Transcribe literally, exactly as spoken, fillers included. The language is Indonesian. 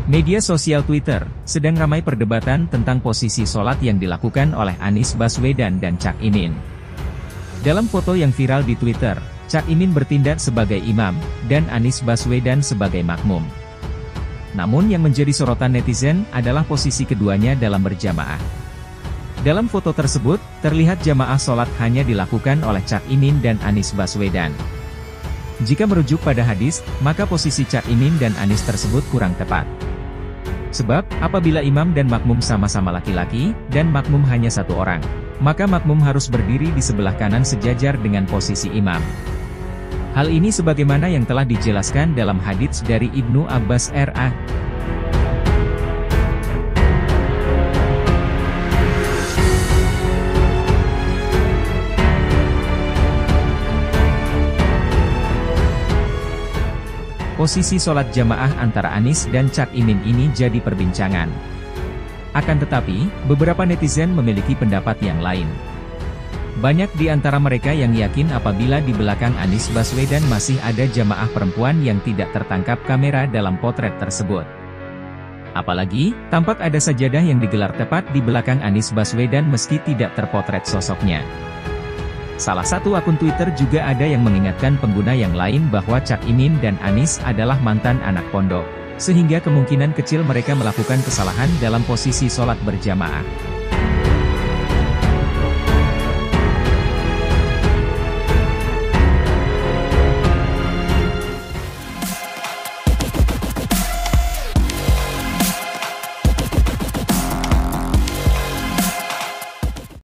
Media sosial Twitter sedang ramai perdebatan tentang posisi sholat yang dilakukan oleh Anies Baswedan dan Cak Imin. Dalam foto yang viral di Twitter, Cak Imin bertindak sebagai imam, dan Anies Baswedan sebagai makmum. Namun yang menjadi sorotan netizen adalah posisi keduanya dalam berjamaah. Dalam foto tersebut, terlihat jamaah sholat hanya dilakukan oleh Cak Imin dan Anies Baswedan. Jika merujuk pada hadis, maka posisi Cak Imin dan Anies tersebut kurang tepat. Sebab, apabila imam dan makmum sama-sama laki-laki, dan makmum hanya satu orang, maka makmum harus berdiri di sebelah kanan sejajar dengan posisi imam. Hal ini sebagaimana yang telah dijelaskan dalam hadits dari Ibnu Abbas R A Posisi sholat jamaah antara Anies dan Cak Imin ini jadi perbincangan. Akan tetapi, beberapa netizen memiliki pendapat yang lain. Banyak di antara mereka yang yakin apabila di belakang Anies Baswedan masih ada jamaah perempuan yang tidak tertangkap kamera dalam potret tersebut. Apalagi, tampak ada sajadah yang digelar tepat di belakang Anies Baswedan meski tidak terpotret sosoknya. Salah satu akun Twitter juga ada yang mengingatkan pengguna yang lain bahwa Cak Imin dan Anies adalah mantan anak pondok, sehingga kemungkinan kecil mereka melakukan kesalahan dalam posisi sholat berjamaah.